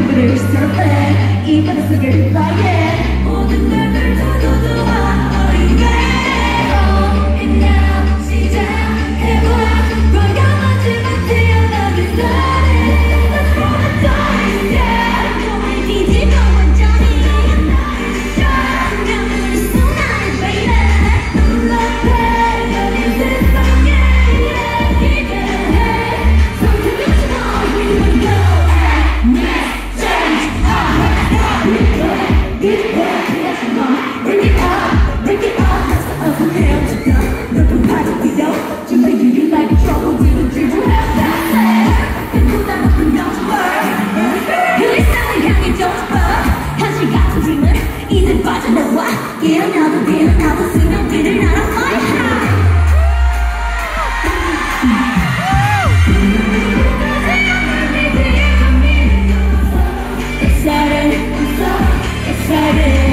누구를 survey 이 바다 속을 flying 모든 날들 다 도도와 어린게 And now 시작해봐 과감하지만 태어나기 전에 Let's roll the dice yeah 몸을 뒤집어 완전히 강물이 쏟아내 baby 놀랍게 여린 세상에 기대해 Something beautiful we will go Next change This world is mine Bring it up, bring it up Let's go down to the 높은 파도 위로 To make you like a trouble Didn't you have that say 보다 높은 number 그 이상을 향해 don't fall 현실 같은 dream은 이제 빠져나와 일어나도 일어나도 순간들을 날아가야 해 Excited, I'm so excited